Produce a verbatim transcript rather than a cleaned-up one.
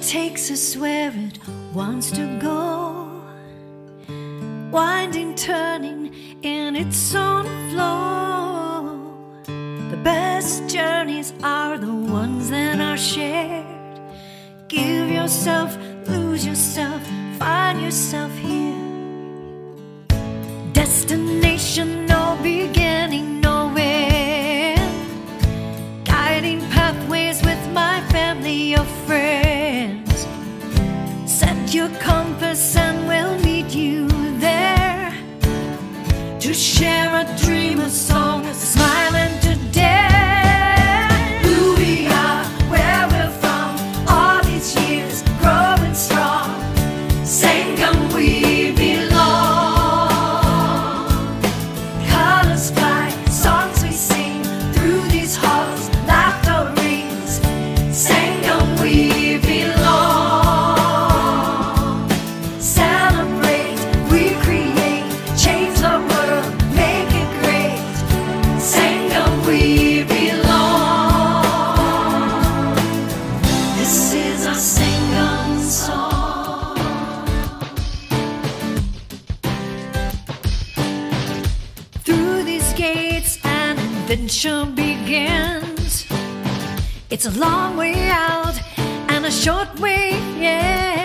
takes us where it wants to go, winding, turning in its own flow. The best journeys are the ones that are shared. Give yourself, lose yourself, find yourself here. Destination, no beginning, no end. Guiding pathways with my family or friends. Set your compass and we'll meet you there, to share a dream, a song, a smile and to dare. Who we are, where we're from, all these years growing strong. Sangam, we belong. Colors fly, songs we sing through these halls, laughter rings. Sangam, we belong. Celebrate, we create, change the world, make it great. Sangam, we belong. This is our Sangam song. Through these gates an adventure begins. It's a long way out and a short way in.